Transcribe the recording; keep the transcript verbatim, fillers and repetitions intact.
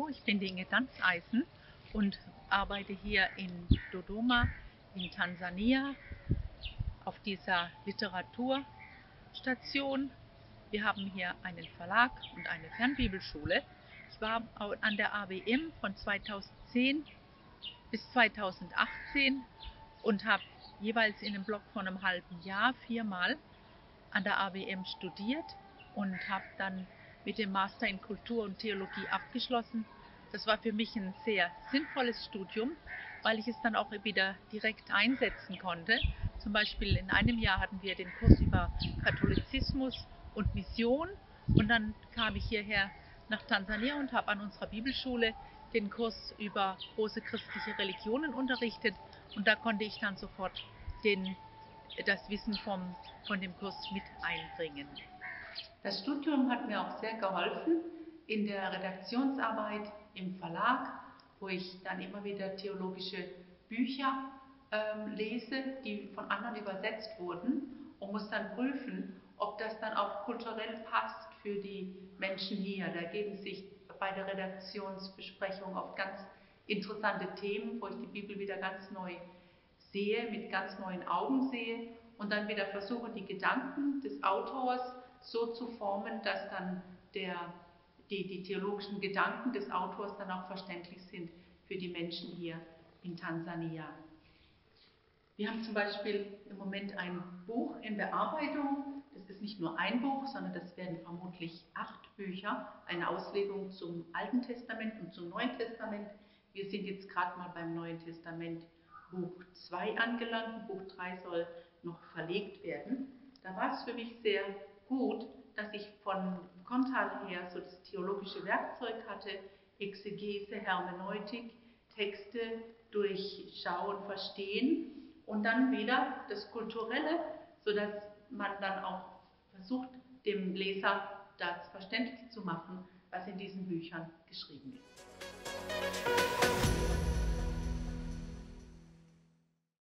ich bin die Inge Danzeisen und arbeite hier in Dodoma in Tansania auf dieser Literaturstation. Wir haben hier einen Verlag und eine Fernbibelschule. Ich war an der A W M von zweitausendzehn bis zweitausendachtzehn und habe jeweils in einem Block von einem halben Jahr viermal an der A W M studiert und habe dann mit dem Master in Kultur und Theologie abgeschlossen. Das war für mich ein sehr sinnvolles Studium, weil ich es dann auch wieder direkt einsetzen konnte. Zum Beispiel in einem Jahr hatten wir den Kurs über Katholizismus und Mission und dann kam ich hierher nach Tansania und habe an unserer Bibelschule den Kurs über große christliche Religionen unterrichtet und da konnte ich dann sofort den, das Wissen vom, von dem Kurs mit einbringen. Das Studium hat mir auch sehr geholfen in der Redaktionsarbeit im Verlag, wo ich dann immer wieder theologische Bücher ähm, lese, die von anderen übersetzt wurden und muss dann prüfen, ob das dann auch kulturell passt für die Menschen hier. Da ergeben sich bei der Redaktionsbesprechung oft ganz interessante Themen, wo ich die Bibel wieder ganz neu sehe, mit ganz neuen Augen sehe und dann wieder versuche, die Gedanken des Autors so zu formen, dass dann der, die, die theologischen Gedanken des Autors dann auch verständlich sind für die Menschen hier in Tansania. Wir haben zum Beispiel im Moment ein Buch in Bearbeitung. Das ist nicht nur ein Buch, sondern das werden vermutlich acht Bücher, eine Auslegung zum Alten Testament und zum Neuen Testament. Wir sind jetzt gerade mal beim Neuen Testament Buch zwei angelangt. Buch drei soll noch verlegt werden. Da war es für mich sehr gut, dass ich von Kontal her so das theologische Werkzeug hatte, Exegese, Hermeneutik, Texte durchschauen, verstehen und dann wieder das Kulturelle, sodass man dann auch versucht, dem Leser das verständlich zu machen, was in diesen Büchern geschrieben ist.